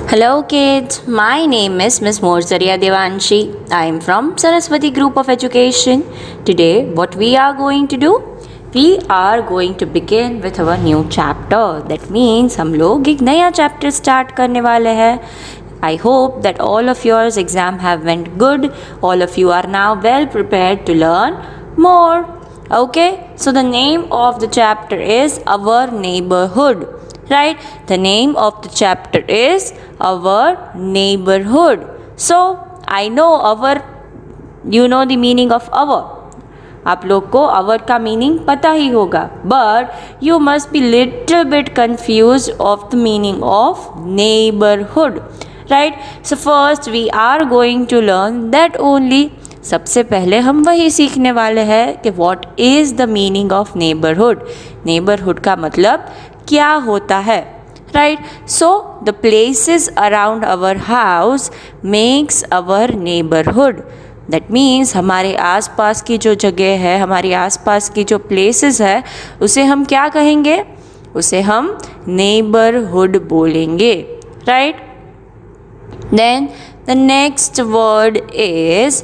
Hello kids, my name is Miss Morzaria Devanshi. I am from Saraswati Group of Education. Today what we are going to do? We are going to begin with our new chapter. That means हम लोग एक नया chapter start करने वाले हैं. I hope that all of yours exam have went good. All of you are now well prepared to learn more. Okay, so the name of the chapter is Our Neighborhood. Right, the name of the chapter is Our Neighborhood. So I know our, you know the meaning of our. आप लोग को our का meaning पता ही होगा, but you must be little bit confused of the meaning of neighborhood. Right, so first we are going to learn that only. सबसे पहले हम वही सीखने वाले हैं कि what is the meaning of neighborhood. Neighborhood का मतलब क्या होता है. Right, so the places around our house makes our neighborhood. That means हमारे आसपास की जो जगह है, हमारी आसपास की जो places है, उसे हम क्या कहेंगे? उसे हम neighborhood बोलेंगे. Right, then the next word is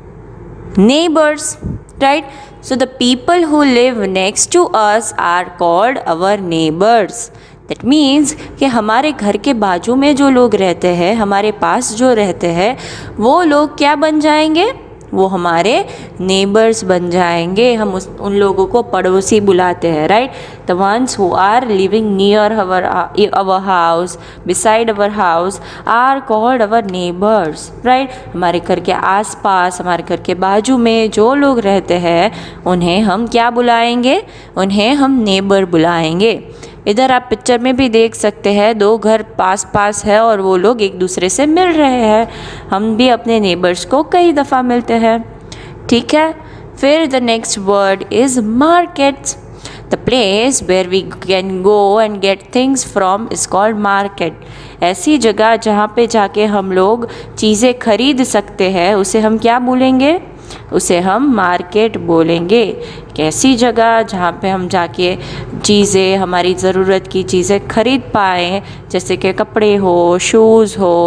neighbors. Right, so the people who live next to us are called our neighbors. That means कि हमारे घर के बाजू में जो लोग रहते हैं, हमारे पास जो रहते हैं, वो लोग क्या बन जाएंगे? वो हमारे नेबर्स बन जाएंगे. हम उन लोगों को पड़ोसी बुलाते हैं. Right, the ones who are living near our house, beside our house are called our neighbours. Right, हमारे घर के आसपास, हमारे घर के बाजू में जो लोग रहते हैं, उन्हें हम क्या बुलाएंगे? उन्हें हम नेबर बुलाएंगे. इधर आप पिक्चर में भी देख सकते हैं, दो घर पास पास है और वो लोग एक दूसरे से मिल रहे हैं. हम भी अपने नेबर्स को कई दफ़ा मिलते हैं. ठीक है, फिर the next word is markets. The place where we can go and get things from is called market. ऐसी जगह जहाँ पे जाके हम लोग चीज़ें खरीद सकते हैं, उसे हम क्या बोलेंगे? उसे हम मार्केट बोलेंगे. कैसी जगह जहाँ पे हम जाके चीज़ें, हमारी ज़रूरत की चीज़ें खरीद पाएँ, जैसे कि कपड़े हो, शूज़ हो,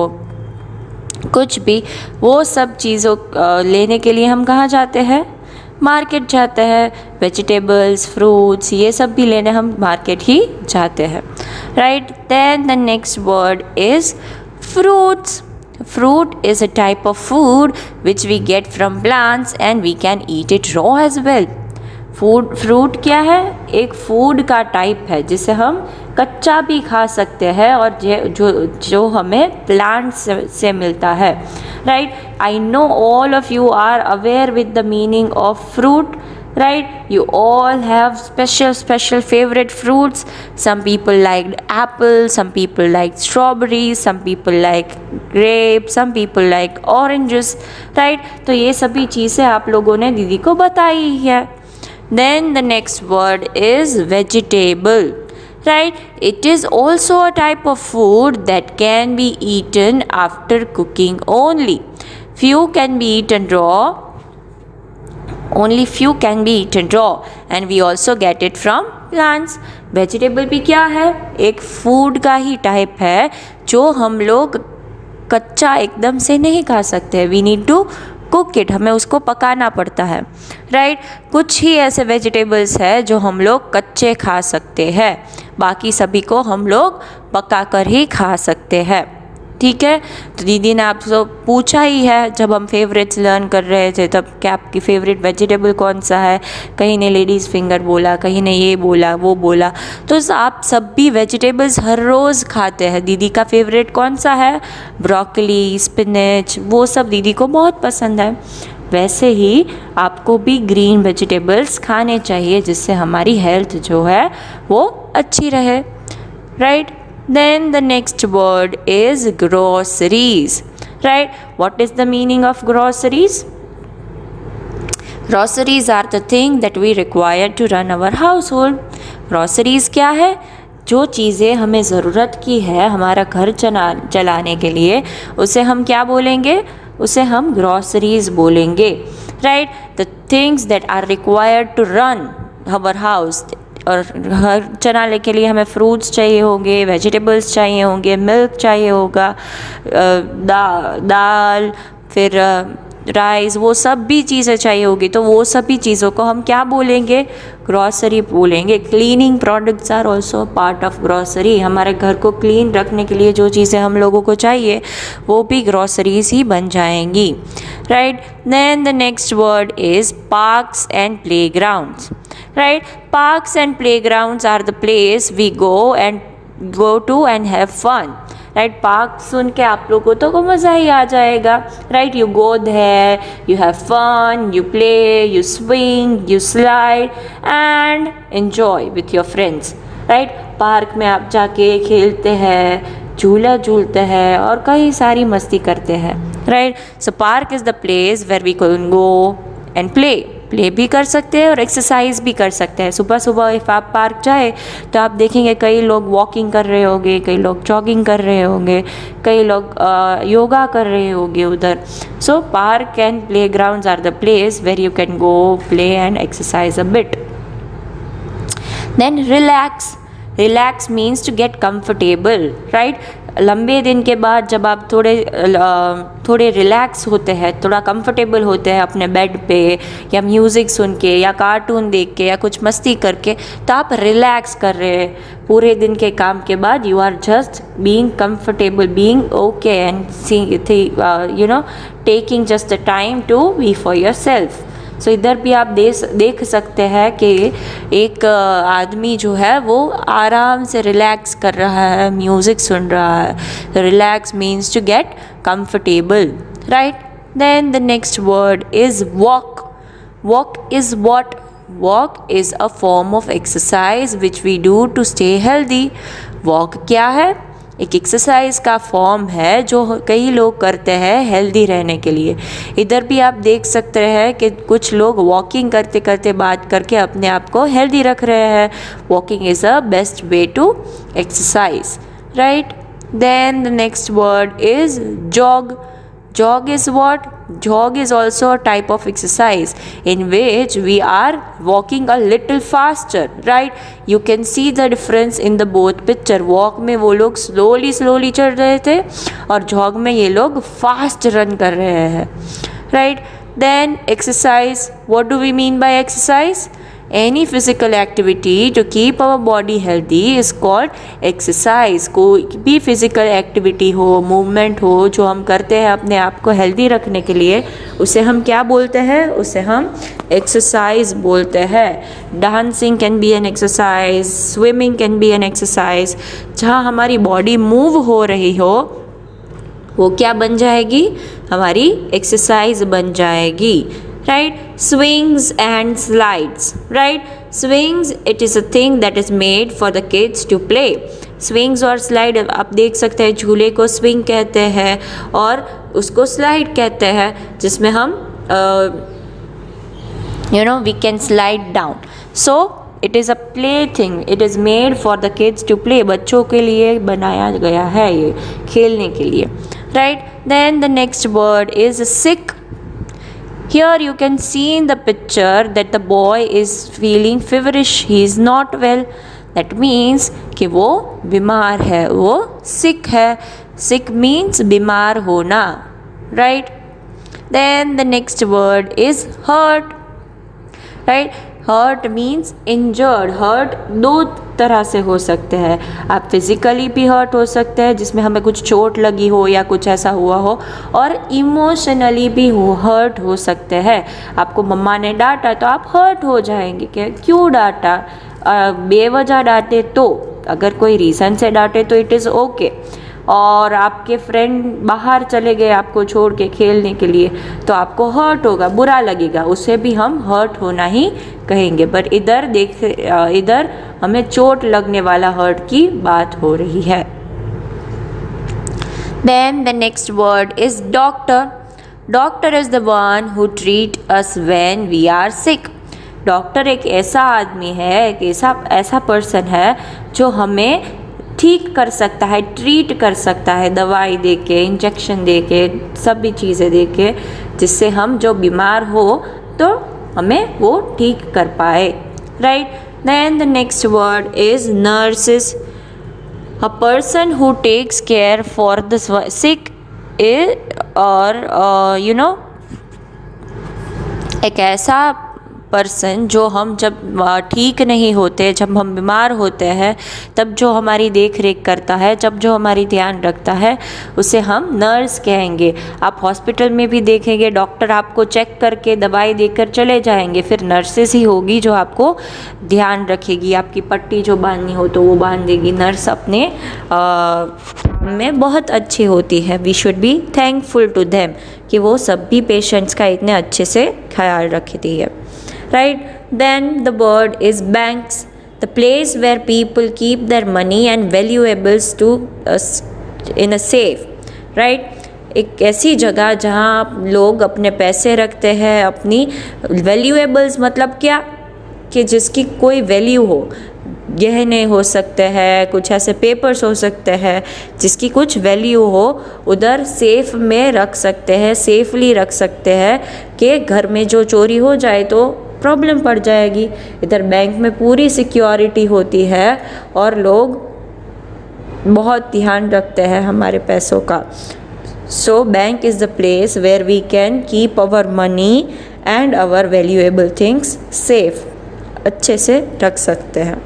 कुछ भी, वो सब चीज़ों लेने के लिए हम कहाँ जाते हैं? मार्केट जाते हैं. वेजिटेबल्स, फ्रूट्स, ये सब भी लेने हम मार्केट ही जाते हैं. Right, then the next word is fruits. Fruit is a type of food which we get from plants and we can eat it raw as well. Fruit क्या है? एक फूड का टाइप है जिसे हम कच्चा भी खा सकते हैं और जो हमें प्लांट से मिलता है. Right, I know all of you are aware with the meaning of fruit. Right, you all have special favorite fruits. Some people like apple, some people like strawberries, some people like grapes, some people like oranges. Right, तो ये सभी चीज़ें आप लोगों ने दीदी को बताई है. Then the next word is vegetable. Right, it is also a type of food that can be eaten after cooking only. Few can be eaten raw. Only few can be eaten raw and we also get it from plants. Vegetable भी क्या है? एक food का ही type है जो हम लोग कच्चा एकदम से नहीं खा सकते. We need to cook it, हमें उसको पकाना पड़ता है. राइट, कुछ ही ऐसे वेजिटेबल्स है जो हम लोग कच्चे खा सकते हैं, बाकी सभी को हम लोग पका कर ही खा सकते हैं. ठीक है, तो दीदी ने आपसे पूछा ही है जब हम फेवरेट्स लर्न कर रहे थे, तब क्या आपकी फेवरेट वेजिटेबल कौन सा है? कहीं ने लेडीज़ फिंगर बोला, कहीं ने ये बोला, वो बोला. तो आप सब भी वेजिटेबल्स हर रोज़ खाते हैं. दीदी का फेवरेट कौन सा है? ब्रोकली, स्पिनच, वो सब दीदी को बहुत पसंद है. वैसे ही आपको भी ग्रीन वेजिटेबल्स खाने चाहिए जिससे हमारी हेल्थ जो है वो अच्छी रहे. Right, then the next word is groceries. Right, what is the meaning of groceries? Groceries are the thing that we require to run our household. Groceries क्या है? जो चीज़ें हमें ज़रूरत की है हमारा घर चलाने के लिए, उसे हम क्या बोलेंगे? उसे हम groceries बोलेंगे. Right, the things that are required to run our house, और हर चलाने के लिए हमें फ्रूट्स चाहिए होंगे, वेजिटेबल्स चाहिए होंगे, मिल्क चाहिए होगा, दाल, फिर राइस, वो सब भी चीज़ें चाहिए होगी। तो वो सभी चीज़ों को हम क्या बोलेंगे? ग्रॉसरी बोलेंगे। Cleaning products are also part of grocery. हमारे घर को क्लीन रखने के लिए जो चीज़ें हम लोगों को चाहिए वो भी ग्रॉसरीज ही बन जाएंगी, right. Then the next word is parks and playgrounds, right. Parks and playgrounds are the place we go to and have fun, right. Park सुन के आप लोगों को मज़ा ही आ जाएगा, right. You go there, you have fun, you play, you swing, you slide and enjoy with your friends, right. Park में आप जाके खेलते हैं, झूला झूलते हैं और कई सारी मस्ती करते हैं, right. So park is the place where we can go and play भी कर सकते हैं और एक्सरसाइज भी कर सकते हैं। सुबह सुबह इफ़ आप पार्क जाए तो आप देखेंगे कई लोग वॉकिंग कर रहे होंगे, कई लोग जॉगिंग कर रहे होंगे, कई लोग योगा कर रहे होंगे उधर। So park and playgrounds are the place where you can go play and exercise a bit. Then relax means to get comfortable, right. लंबे दिन के बाद जब आप थोड़े रिलैक्स होते हैं, थोड़ा कंफर्टेबल होते हैं अपने बेड पे, या म्यूज़िक सुन के, या कार्टून देख के, या कुछ मस्ती करके, तो आप रिलैक्स कर रहे हैं। पूरे दिन के काम के बाद you are just being comfortable, being okay and taking just the time to be for yourself. So इधर भी आप देख सकते हैं कि एक आदमी जो है वो आराम से रिलैक्स कर रहा है, म्यूज़िक सुन रहा है। Relax means to get comfortable, right. Then the next word is walk. Walk is what? Walk is a form of exercise which we do to stay healthy. Walk क्या है? एक एक्सरसाइज का फॉर्म है जो कई लोग करते हैं हेल्दी रहने के लिए। इधर भी आप देख सकते हैं कि कुछ लोग वॉकिंग करते करते बात करके अपने आप को हेल्दी रख रहे हैं। Walking is a best way to exercise, right. Then the next word is jog. Jog is what? Jog is also a type of exercise in which we are walking a little faster, right? You can see the difference in the both picture. Walk में वो लोग slowly चल रहे थे और jog में ये लोग fast run कर रहे हैं, right? Then exercise. What do we mean by exercise? Any physical activity to keep our body healthy is called exercise. कोई भी physical activity हो, movement हो, जो हम करते हैं अपने आप को healthy रखने के लिए, उसे हम क्या बोलते हैं? उसे हम exercise बोलते हैं। Dancing can be an exercise, swimming can be an exercise। जहाँ हमारी body move हो रही हो वो क्या बन जाएगी? हमारी exercise बन जाएगी, right? Swings and slides, right? Swings, it is a thing that is made for the kids to play. Swings और slide आप देख सकते हैं, झूले को swing कहते हैं और उसको slide कहते हैं, जिसमें हम we can slide down. So it is a play thing. It is made for the kids to play. बच्चों के लिए बनाया गया है ये, खेलने के लिए, right? Then the next word is sick. Here you can see in the picture that the boy is feeling feverish. He is not well. That means कि वो बीमार है, वो sick है. Sick means बीमार होना, right? Then the next word is hurt, right? Hurt means injured. Hurt दो तरह से हो सकते हैं। आप फिज़िकली भी हर्ट हो सकते हैं, जिसमें हमें कुछ चोट लगी हो या कुछ ऐसा हुआ हो, और इमोशनली भी हर्ट हो सकते हैं। आपको मम्मा ने डांटा तो आप हर्ट हो जाएंगे कि क्यों डांटा, बेवजह डांटे तो, अगर कोई रीज़न से डांटे तो इट इज़ ओके। और आपके फ्रेंड बाहर चले गए आपको छोड़ के खेलने के लिए तो आपको हर्ट होगा, बुरा लगेगा, उसे भी हम हर्ट होना ही कहेंगे। बट इधर हमें चोट लगने वाला हर्ट की बात हो रही है। Then the next word is doctor. Doctor is the one who treat us when we are sick. Doctor एक ऐसा आदमी है, एक ऐसा पर्सन है जो हमें ठीक कर सकता है, ट्रीट कर सकता है, दवाई दे के, इंजेक्शन दे के, सभी चीज़ें दे के, जिससे हम जो बीमार हो तो हमें वो ठीक कर पाए, right? Then the next word is nurses. A person who takes care for the sick is, or एक ऐसा पर्सन जो हम जब ठीक नहीं होते, जब हम बीमार होते हैं, तब जो हमारी देख रेख करता है, जब जो हमारी ध्यान रखता है, उसे हम नर्स कहेंगे। आप हॉस्पिटल में भी देखेंगे, डॉक्टर आपको चेक करके दवाई देकर चले जाएंगे, फिर नर्सेस ही होगी जो आपको ध्यान रखेगी। आपकी पट्टी जो बांधनी हो तो वो बांध देगी। नर्स अपने में बहुत अच्छी होती है। We should be thankful to them कि वो सभी पेशेंट्स का इतने अच्छे से ख्याल रखती है। Right? Then the word is banks, the place where people keep their money and valuables to in a safe. Right? एक ऐसी जगह जहाँ लोग अपने पैसे रखते हैं, अपनी वैल्यूएबल्स मतलब क्या, कि जिसकी कोई वैल्यू हो। गहने हो सकते हैं, कुछ ऐसे पेपर्स हो सकते हैं जिसकी कुछ वैल्यू हो, उधर सेफ में रख सकते हैं, सेफली रख सकते हैं कि घर में जो चोरी हो जाए तो प्रॉब्लम पड़ जाएगी। इधर बैंक में पूरी सिक्योरिटी होती है और लोग बहुत ध्यान रखते हैं हमारे पैसों का। So bank is the place where we can keep our money and our valuable things safe, अच्छे से रख सकते हैं।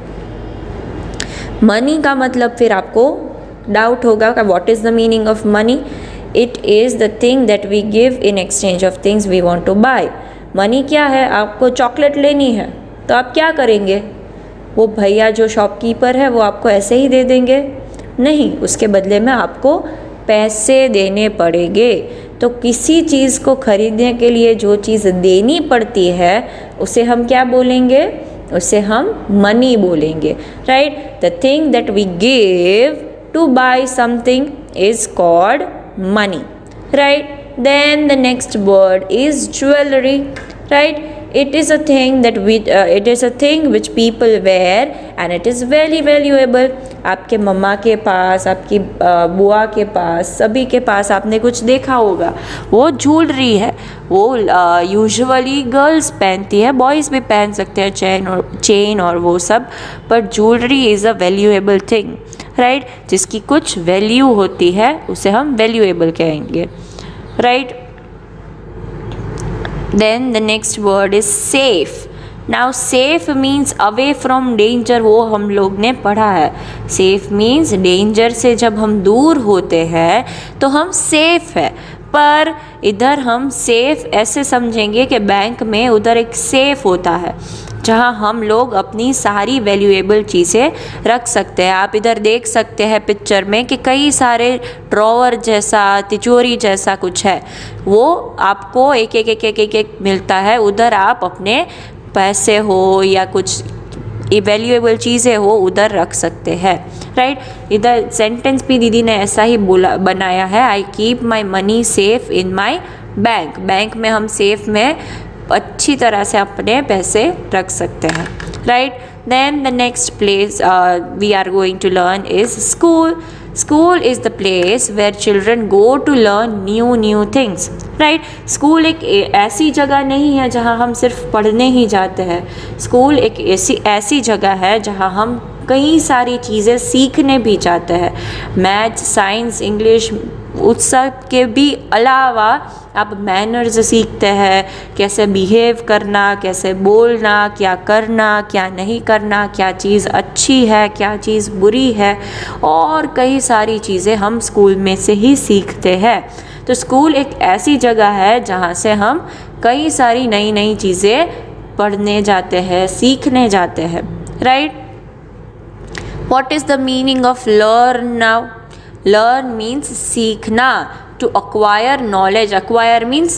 मनी का मतलब फिर आपको डाउट होगा कि what is the meaning of money. It is the thing that we give in exchange of things we want to buy. Money क्या है? आपको चॉकलेट लेनी है तो आप क्या करेंगे? वो भैया जो शॉपकीपर है वो आपको ऐसे ही दे देंगे? नहीं, उसके बदले में आपको पैसे देने पड़ेंगे। तो किसी चीज़ को खरीदने के लिए जो चीज़ देनी पड़ती है उसे हम क्या बोलेंगे? उसे हम मनी बोलेंगे। Right? The thing that we give to buy something is called money. Right? Then the next word is jewelry. Right? It is a thing that it is a thing which people wear and it is very valuable. आपके मम्मा के पास, आपकी बुआ के पास, सभी के पास आपने कुछ देखा होगा, वो ज्वेलरी है। वो यूजुअली गर्ल्स पहनती है, बॉयज़ भी पहन सकते हैं चेन और वो सब, पर jewellery is a valuable thing. Right? जिसकी कुछ वैल्यू होती है उसे हम वैल्यूएबल कहेंगे। Right? Then the next word is safe. Now safe means away from danger, वो हम लोग ने पढ़ा है। Safe means danger से जब हम दूर होते हैं तो हम safe है। पर इधर हम सेफ ऐसे समझेंगे कि बैंक में उधर एक सेफ होता है जहां हम लोग अपनी सारी वैल्यूएबल चीज़ें रख सकते हैं। आप इधर देख सकते हैं पिक्चर में कि कई सारे ड्रॉवर जैसा, तिजोरी जैसा कुछ है, वो आपको एक एक एक एक एक, एक मिलता है। उधर आप अपने पैसे हो या कुछ वैल्यूएबल चीज़ें हो उधर रख सकते हैं। राइट? इधर सेंटेंस भी दीदी ने ऐसा ही बनाया है, I keep my money safe in my bank. Bank में हम सेफ में अच्छी तरह से अपने पैसे रख सकते हैं। Right? Then the next place we are going to learn is school. School is the place where children go to learn new things. Right? School एक ऐसी जगह नहीं है जहाँ हम सिर्फ पढ़ने ही जाते हैं। स्कूल एक ऐसी जगह है जहाँ हम कई सारी चीज़ें सीखने भी जाते हैं। मैथ्स, साइंस, इंग्लिश, उस सब के भी अलावा आप मैनर्स सीखते हैं, कैसे बिहेव करना, कैसे बोलना, क्या करना, क्या नहीं करना, क्या चीज़ अच्छी है, क्या चीज़ बुरी है, और कई सारी चीज़ें हम स्कूल में से ही सीखते हैं। तो स्कूल एक ऐसी जगह है जहाँ से हम कई सारी नई चीज़ें पढ़ने जाते हैं, सीखने जाते हैं। Right? What is the meaning of learn now? Learn means सीखना, to acquire knowledge. Acquire means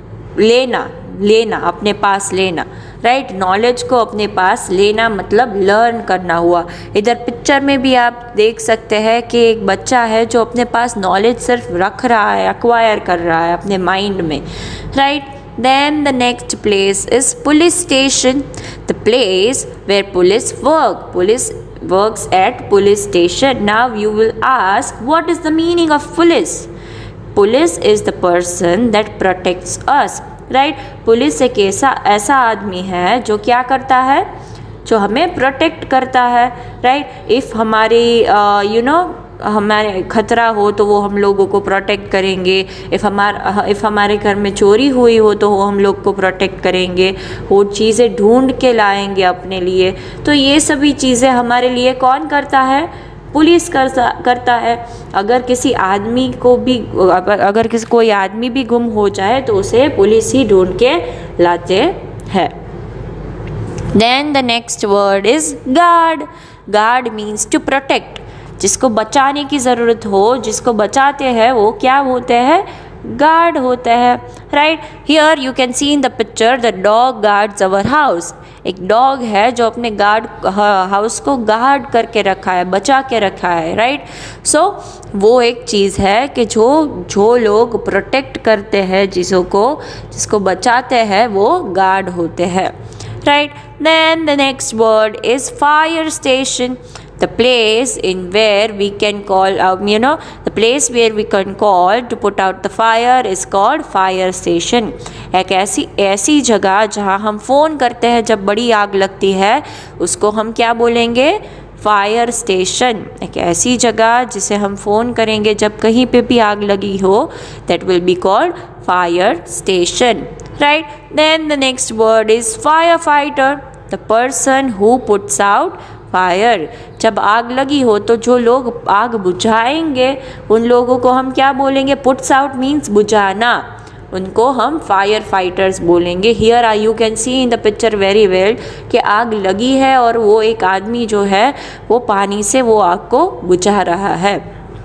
लेना, अपने पास लेना। राइट? नॉलेज को अपने पास लेना मतलब लर्न करना हुआ। इधर पिक्चर में भी आप देख सकते हैं कि एक बच्चा है जो अपने पास नॉलेज सिर्फ रख रहा है, एक्वायर कर रहा है अपने माइंड में। Right? Then the next place is police station, the place where police work. Police works at police station. Now you will ask, what is the meaning of police? Police is the person that protects us. Right? Police एक ऐसा आदमी है जो क्या करता है? जो हमें प्रोटेक्ट करता है, राइट। इफ़ हमारी हमारे खतरा हो तो वो हम लोगों को प्रोटेक्ट करेंगे। इफ़ हमारे घर में चोरी हुई हो तो वो हम लोग को प्रोटेक्ट करेंगे, वो चीज़ें ढूंढ के लाएंगे अपने लिए। तो ये सभी चीज़ें हमारे लिए कौन करता है? पुलिस करता है। अगर किसी आदमी को भी कोई आदमी भी गुम हो जाए तो उसे पुलिस ही ढूंढ के लाते हैं। Then the next word is guard. Guard means to protect. जिसको बचाने की ज़रूरत हो, जिसको बचाते हैं, वो क्या होते हैं? गार्ड होते हैं, right. Here you can see in the picture the dog guards our house. एक डॉग है जो अपने हाउस को गार्ड करके रखा है, बचा के रखा है, राइट। सो वो एक चीज़ है कि जो लोग प्रोटेक्ट करते हैं, जिसको बचाते हैं, वो गार्ड होते हैं, right? Then the next word is fire station. The place where we can call to put out the fire is called fire station. एक ऐसी जगह जहाँ हम फ़ोन करते हैं जब बड़ी आग लगती है, उसको हम क्या बोलेंगे? Fire station. एक ऐसी जगह जिसे हम फ़ोन करेंगे जब कहीं पे भी आग लगी हो, that will be called fire station, right? Then the next word is firefighter. The person who puts out fire. जब आग लगी हो तो जो लोग आग बुझाएंगे उन लोगों को हम क्या बोलेंगे? puts out means बुझाना, उनको हम फायर फाइटर्स बोलेंगे। Here you can see in the picture very well कि आग लगी है और वो एक आदमी जो है वो पानी से वो आग को बुझा रहा है,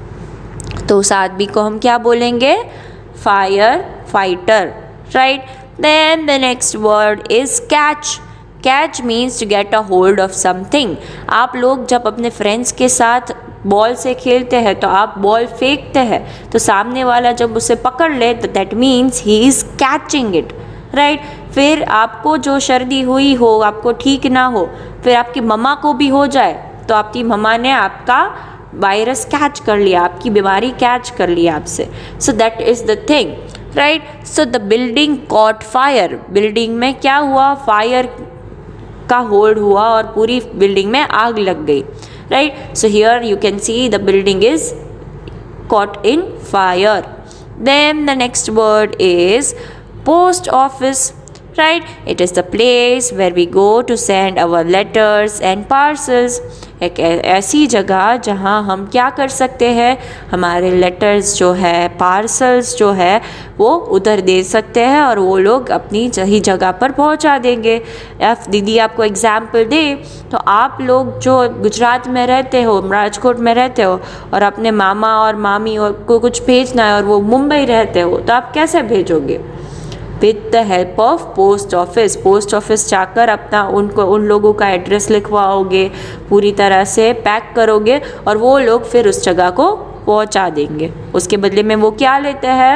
तो उस आदमी को हम क्या बोलेंगे? Firefighter, right. Then the next word is catch. Catch means to get a hold of something. आप लोग जब अपने फ्रेंड्स के साथ बॉल से खेलते हैं तो आप बॉल फेंकते हैं, तो सामने वाला जब उसे पकड़ ले तो that means he is catching it, right. फिर आपको जो सर्दी हुई हो, आपको ठीक ना हो, फिर आपकी मम्मा को भी हो जाए तो आपकी मम्मा ने आपका वायरस कैच कर लिया, आपकी बीमारी कैच कर लिया आपसे। So that is the thing, right. So the building caught fire. Building में क्या हुआ? फायर का होल्ड हुआ और पूरी बिल्डिंग में आग लग गई, right? So here you can see the building is caught in fire. Then the next word is post office, right? It is the place where we go to send our letters and parcels. एक ऐसी जगह जहाँ हम क्या कर सकते हैं? हमारे लेटर्स जो है, पार्सल्स जो है, वो उधर दे सकते हैं और वो लोग अपनी सही जगह पर पहुँचा देंगे। दीदी आपको एग्जाम्पल दे तो आप लोग जो गुजरात में रहते हो, राजकोट में रहते हो और अपने मामा और मामी को कुछ भेजना है और वो मुंबई रहते हो, तो आप कैसे भेजोगे? With the help of post office. Post office जाकर अपना उन लोगों का एड्रेस लिखवाओगे, पूरी तरह से पैक करोगे और वो लोग फिर उस जगह को पहुंचा देंगे। उसके बदले में वो क्या लेते हैं?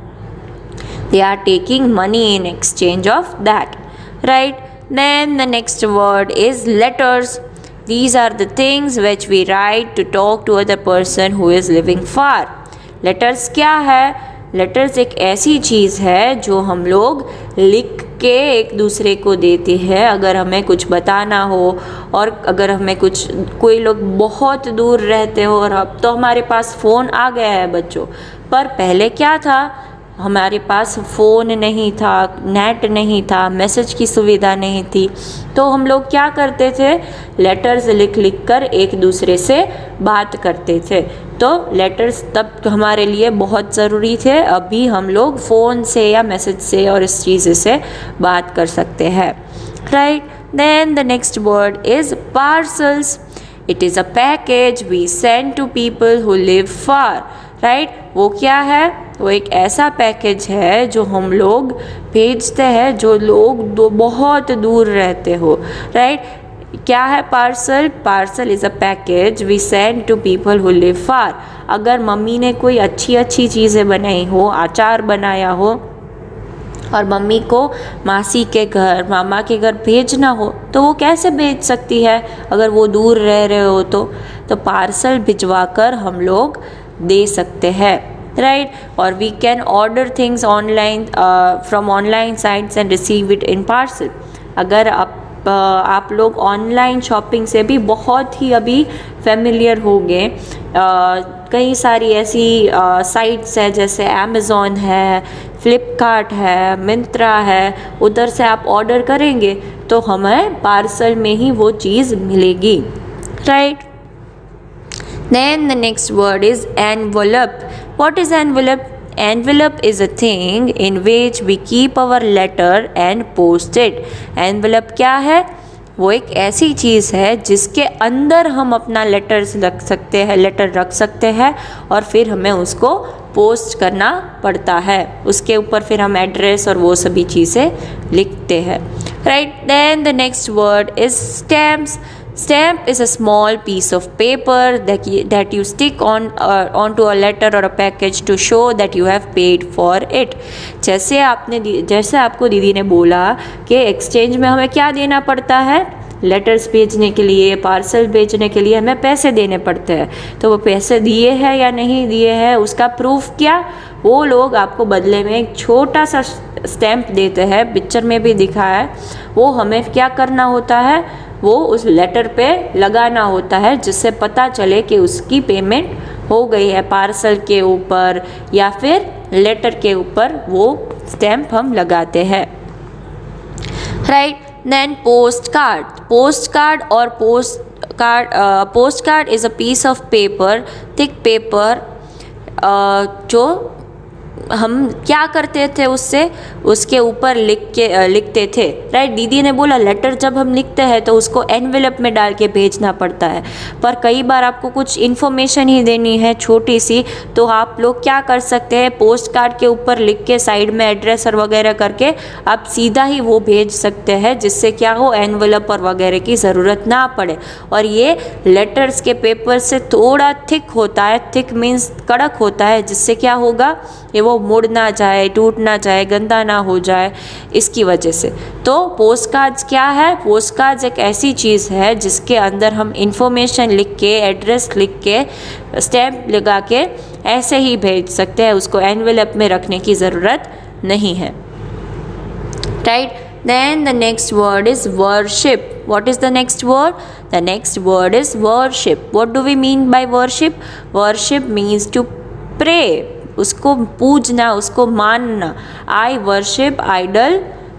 They are taking money in exchange of that, right. Then the next word is letters. These are the things which we write to talk to other person who is living far. Letters क्या है? Letters एक ऐसी चीज़ है जो हम लोग लिख के एक दूसरे को देते हैं अगर हमें कुछ बताना हो, और अगर हमें कोई लोग बहुत दूर रहते हो। और अब तो हमारे पास फ़ोन आ गया है बच्चों, पर पहले क्या था? हमारे पास फ़ोन नहीं था, नेट नहीं था, मैसेज की सुविधा नहीं थी, तो हम लोग क्या करते थे? लेटर्स लिख कर एक दूसरे से बात करते थे। तो लेटर्स तब हमारे लिए बहुत ज़रूरी थे। अभी हम लोग फ़ोन से या मैसेज से और इस चीज़ से बात कर सकते हैं, right. Then the next word is parcels. It is a package we send to people who live far, right. वो क्या है? वो एक ऐसा पैकेज है जो हम लोग भेजते हैं जो लोग बहुत दूर रहते हो, राइट। क्या है parcel? Parcel is a package we send to people who live far. अगर मम्मी ने कोई अच्छी चीज़ें बनाई हो, अचार बनाया हो और मम्मी को मासी के घर, मामा के घर भेजना हो, तो वो कैसे भेज सकती है अगर वो दूर रह रहे हो? तो पार्सल भिजवा कर हम लोग दे सकते हैं, राइट। और we can order things online from online sites and receive it in parcel. अगर आप लोग ऑनलाइन शॉपिंग से भी बहुत ही अभी फेमिलियर हो गए। कई सारी ऐसी साइट्स है जैसे अमेज़ॉन है, फ्लिपकार्ट है, मिंत्रा है, उधर से आप ऑर्डर करेंगे तो हमें पार्सल में ही वो चीज़ मिलेगी, right. Then the next word is envelope. What is envelope? Envelope is a thing in which we keep our letter and post it. Envelope क्या है? वो एक ऐसी चीज़ है जिसके अंदर हम अपना लेटर रख सकते हैं और फिर हमें उसको पोस्ट करना पड़ता है। उसके ऊपर फिर हम एड्रेस और वो सभी चीज़ें लिखते हैं, right. Then the next word is stamps. Stamp is a small piece of paper that you stick onto a letter or a package to show that you have paid for it. जैसे आपको दीदी ने बोला कि exchange में हमें क्या देना पड़ता है, लेटर्स भेजने के लिए, पार्सल भेजने के लिए हमें पैसे देने पड़ते हैं। तो वो पैसे दिए हैं या नहीं दिए हैं उसका प्रूफ क्या, वो लोग आपको बदले में एक छोटा सा स्टैम्प देते हैं, पिक्चर में भी दिखा है। वो हमें क्या करना होता है, वो उस लेटर पे लगाना होता है जिससे पता चले कि उसकी पेमेंट हो गई है। पार्सल के ऊपर या फिर लेटर के ऊपर वो स्टैम्प हम लगाते हैं, right. Then postcard is a piece of paper, thick paper, जो हम क्या करते थे उसके ऊपर लिखते थे, राइट। दीदी ने बोला लेटर जब हम लिखते हैं तो उसको एनवेलप में डाल के भेजना पड़ता है, पर कई बार आपको कुछ इन्फॉर्मेशन ही देनी है छोटी सी, तो आप लोग क्या कर सकते हैं, पोस्ट कार्ड के ऊपर लिख के साइड में एड्रेस और वगैरह करके आप सीधा ही वो भेज सकते हैं, जिससे क्या हो, एनवेलप और वगैरह की ज़रूरत ना पड़े। और ये लेटर्स के पेपर से थोड़ा थिक होता है, थिक मीन्स कड़क होता है, जिससे क्या होगा, ये वो मुड़ ना जाए, टूट ना जाए, गंदा ना हो जाए, इसकी वजह से। तो पोस्ट कार्ड्स क्या है, पोस्ट कार्ड्स एक ऐसी चीज़ है जिसके अंदर हम इंफॉर्मेशन लिख के, एड्रेस लिख के, स्टैम्प लगा के ऐसे ही भेज सकते हैं, उसको एनवेलप में रखने की ज़रूरत नहीं है, right. Then the next word is worship. What is the next word? The next word is worship. What do we mean by worship? Worship means to pray. उसको पूजना, उसको मानना। I worship idol,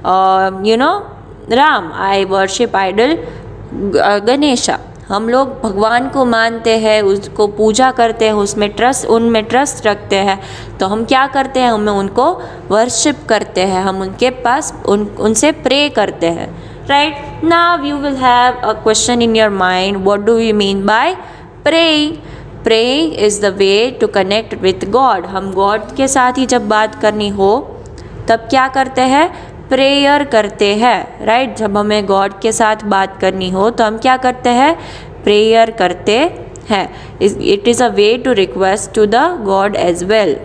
Ram. I worship idol Ganesha. हम लोग भगवान को मानते हैं, उसको पूजा करते हैं, उनमें ट्रस्ट रखते हैं, तो हम क्या करते हैं, हमें उनको वर्शिप करते हैं, हम उनके पास उनसे प्रे करते हैं, right. Now you will have a question in your mind, what do you mean by praying? Praying is the way to connect with God. हम गॉड के साथ ही जब बात करनी हो तब क्या करते हैं, प्रेयर करते हैं, राइट। जब हमें गॉड के साथ बात करनी हो तो हम क्या करते हैं, प्रेयर करते हैं। It is a way to request to the God as well.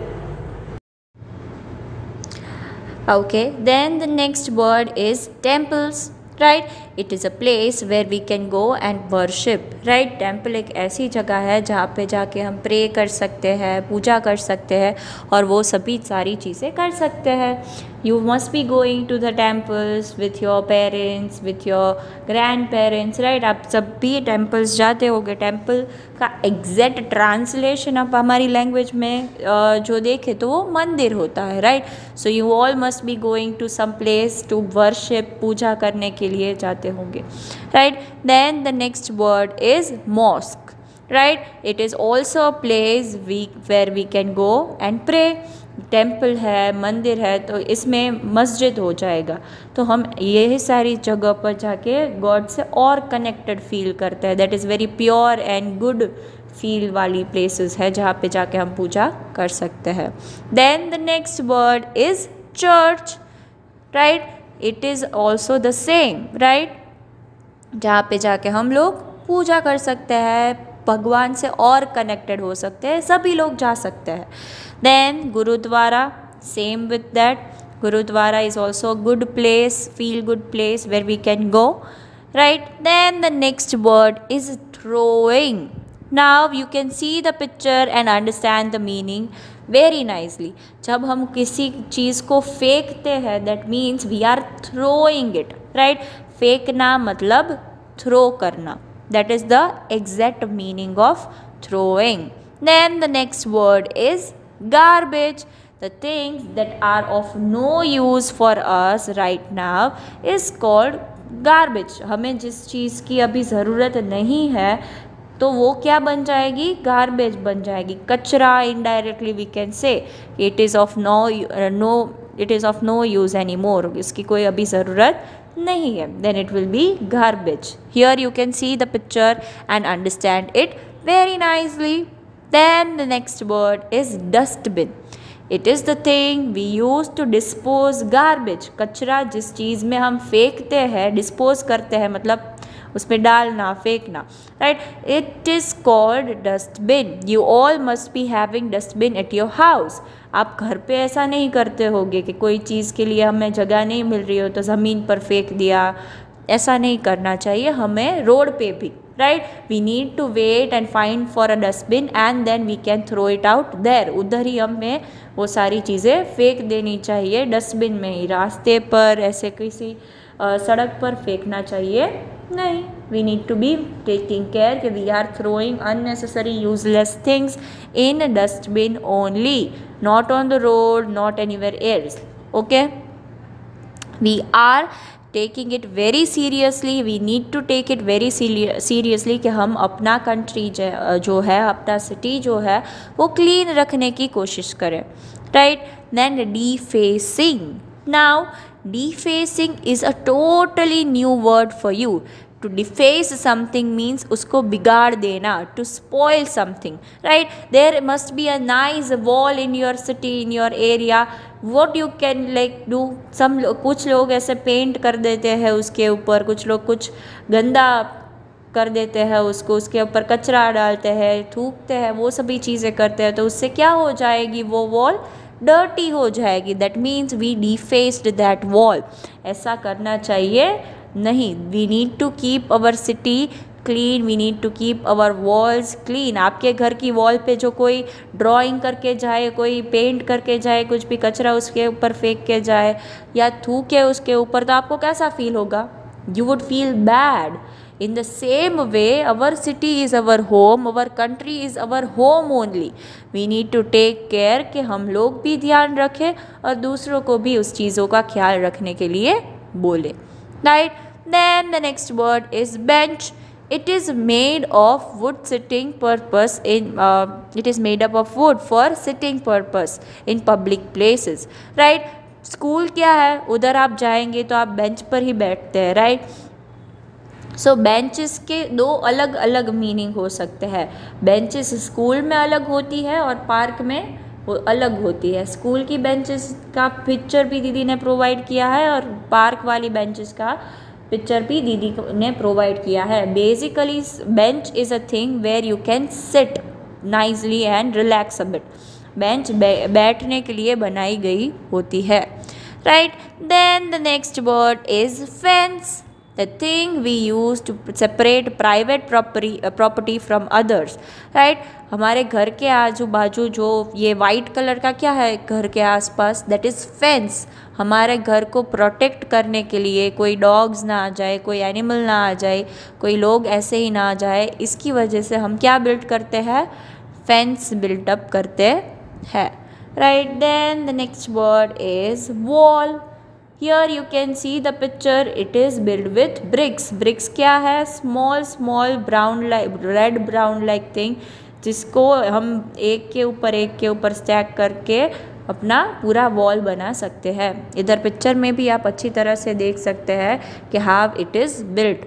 Okay, then the next word is temples, right? It is a place where we can go and worship, right? Temple एक ऐसी जगह है जहाँ पे जाके हम pray कर सकते हैं, पूजा कर सकते हैं और वो सभी सारी चीज़ें कर सकते हैं। You must be going to the temples with your parents, with your grandparents, right? आप सब भी temples जाते होगे। टेम्पल का एग्जैक्ट ट्रांसलेशन आप हमारी लैंग्वेज में जो देखें तो वो मंदिर होता है, right. So you all must be going to some place to worship, पूजा करने के लिए जाते होंगे, right. Then the next word is mosque, right. It is also a place where we can go and pray. Temple है, मंदिर है, तो इसमें मस्जिद हो जाएगा, तो हम यही सारी जगह पर जाके गॉड से और कनेक्टेड फील करते हैं। That is very pure and good feel वाली प्लेसेस है जहाँ पे जाके हम पूजा कर सकते हैं। Then the next word is church, right. It is also the same, right, जहाँ पे जाके हम लोग पूजा कर सकते हैं, भगवान से और कनेक्टेड हो सकते हैं, सभी लोग जा सकते हैं। Then Gurudwara, same with that. Gurudwara is also a good place, feel good place where we can go, right? Then the next word is throwing. Now you can see the picture and understand the meaning very nicely. जब हम किसी चीज़ को फेंकते हैं, that means we are throwing it, right? फेंकना मतलब throw करना. That is the exact meaning of throwing. Then the next word is garbage. The things that are of no use for us right now is called garbage. हमें जिस चीज़ की अभी ज़रूरत नहीं है तो वो क्या बन जाएगी, गार्बेज बन जाएगी, कचरा. Indirectly we can say it is of no use any more. इसकी कोई अभी ज़रूरत नहीं है. Then it will be garbage. Here you can see the picture and understand it very nicely. Then the next word is dustbin. It is the thing we use to dispose garbage. कचरा जिस चीज़ में हम फेंकते हैं, dispose करते हैं मतलब उसमें डालना, फेंकना, right. It is called dustbin. You all must be having dustbin at your house. आप घर पे ऐसा नहीं करते होगे कि कोई चीज़ के लिए हमें जगह नहीं मिल रही हो तो ज़मीन पर फेंक दिया. ऐसा नहीं करना चाहिए. हमें रोड पे भी, right, we need to wait and find for a dustbin and then we can throw it out there. उधर ही हमें वो सारी चीज़ें फेंक देनी चाहिए, डस्टबिन में ही. रास्ते पर ऐसे किसी सड़क पर फेंकना चाहिए नहीं. We need to be taking care कि we are throwing unnecessary useless things in dustbin only, not on the road, not anywhere else. Okay, we are taking it very seriously. We need to take it very seriously कि हम अपना country जो है, अपना city जो है वो clean रखने की कोशिश करें, right. Then defacing. Now defacing is a totally new word for you. To deface something means उसको बिगाड़ देना, to spoil something, right. There must be a nice wall in your city, in your area. What you can like do, कुछ लोग ऐसे paint कर देते हैं उसके ऊपर, कुछ लोग कुछ गंदा कर देते हैं उसको, उसके ऊपर कचरा डालते हैं, थूकते हैं, वो सभी चीज़ें करते हैं. तो उससे क्या हो जाएगी, वो वॉल डर्टी हो जाएगी. That means we defaced that wall. ऐसा करना चाहिए नहीं. We need to keep our city clean. We need to keep our walls clean. आपके घर की वॉल पे जो कोई ड्राइंग करके जाए, कोई पेंट करके जाए, कुछ भी कचरा उसके ऊपर फेंक के जाए या थूके उसके ऊपर, तो आपको कैसा फील होगा? You would feel bad. In the same way, our city is our home, our country is our home only. We need to take care कि हम लोग भी ध्यान रखें और दूसरों को भी उस चीज़ों का ख्याल रखने के लिए बोले, right. Then the next word is bench. It is made of wood sitting purpose in it is made up of wood for sitting purpose in public places, right. School क्या है, उधर आप जाएंगे तो आप बेंच पर ही बैठते हैं, राइट. सो बेंचेस के दो अलग अलग मीनिंग हो सकते हैं. बेंचेस स्कूल में अलग होती है और पार्क में वो अलग होती है. स्कूल की बेंचेस का पिक्चर भी दीदी ने प्रोवाइड किया है और पार्क वाली बेंचेस का पिक्चर भी दीदी ने प्रोवाइड किया है. Basically bench is a thing where you can sit nicely and relax a bit. Bench बैठने के लिए बनाई गई होती है, right. Then the next word is fence. The thing we use to separate private property from others, right. हमारे घर के आजू बाजू जो ये वाइट कलर का क्या है घर के आसपास, दैट इज़ फेंस. हमारे घर को प्रोटेक्ट करने के लिए कोई डॉग्स ना आ जाए, कोई एनिमल ना आ जाए, कोई लोग ऐसे ही ना आ जाए, इसकी वजह से हम क्या बिल्ड करते हैं, फेंस बिल्टअप करते हैं, right. Then the next word is wall. Here you can see the picture. It is built with bricks. Bricks क्या है, small brown like red brown like thing, जिसको हम एक के ऊपर स्टैक करके अपना पूरा वॉल बना सकते हैं. इधर पिक्चर में भी आप अच्छी तरह से देख सकते हैं कि how it is built.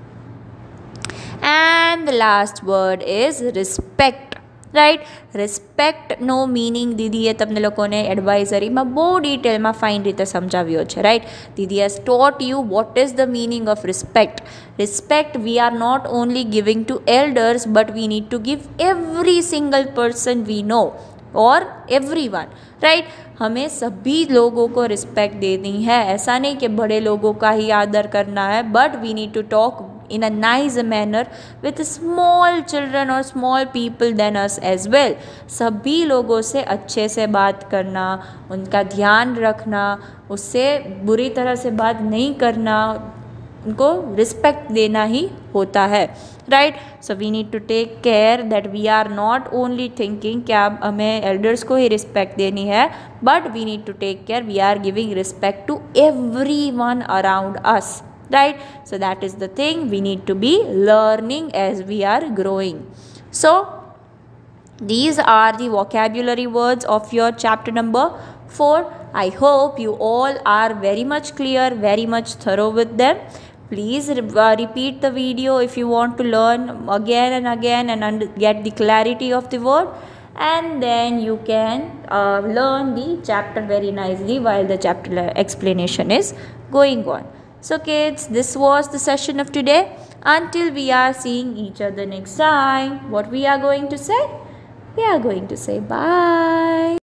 And the last word is respect, right. Respect no meaning दीदीए તમને લોકોને એડવાઇઝરીમાં બહુ ડિટેલમાં ફાઇન રીતે સમજાવ્યો છે, રાઈટ. દીદી has taught you what is the meaning of respect. Respect we are not only giving to elders but we need to give every single person we know और एवरीवन, राइट. हमें सभी लोगों को respect देनी है. ऐसा नहीं कि बड़े लोगों का ही आदर करना है, but we need to talk in a nice manner with small children or small people than us as well. सभी लोगों से अच्छे से बात करना, उनका ध्यान रखना, उससे बुरी तरह से बात नहीं करना, उनको रिस्पेक्ट देना ही होता है, right. So we need to take care that we are not only thinking क्या हमें एल्डर्स को ही रिस्पेक्ट देनी है, but we need to take care we are giving respect to everyone around us, right. So that is the thing we need to be learning as we are growing. So these are the vocabulary words of your chapter number 4. I hope you all are very much clear, very much thorough with them. Please repeat the video if you want to learn again and again and get the clarity of the word, and then you can learn the chapter very nicely while the chapter explanation is going on. So kids, this was the session of today. Until we are seeing each other next time, what we are going to say? We are going to say bye.